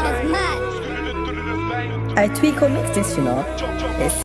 I tweak or mix this, you know. It's